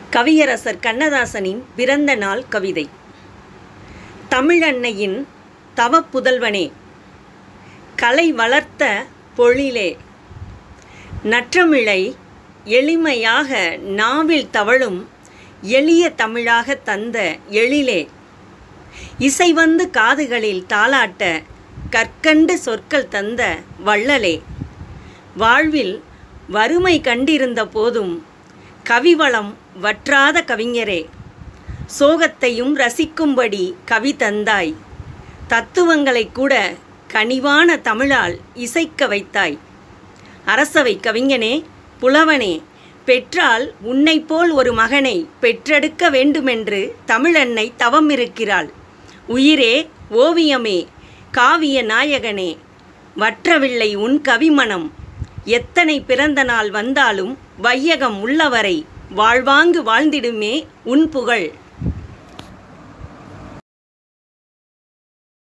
கவியரசர் கண்ணதாசனின் பிறந்த நாள் கவிதை. தமிழன்னையின் தவப்புதல்வனே, கலை வளர்த்த பொழிலே, நற்றமிழை எளிமையாக நாவில் தவழும் எளிய தமிழாக தந்த எழிலே, இசை வந்து காதுகளில் தாலாட்ட கற்கண்டு சொற்கள் தந்த வள்ளலே, வாழ்வில் வறுமை கண்டிருந்த போதும் கவிவளம் வற்றாத கவிஞரே, சோகத்தையும் ரசிக்கும்படி கவி தந்தாய், தத்துவங்களை கூட கனிவான தமிழால் இசைக்க வைத்தாய். அரசவை கவிஞனே, புலவனே, பெற்றால் உன்னை போல் ஒரு மகனை பெற்றெடுக்க வேண்டுமென்று தமிழன்னை தவம் இருக்கிறாள். உயிரே, ஓவியமே, காவிய நாயகனே, வற்றவில்லை உன் கவிமணம். எத்தனை பிறந்த நாள் வந்தாலும் வையகம் உள்ளவரை வாழ்வாங்கு வாழ்ந்திடுமே உன் புகழ்.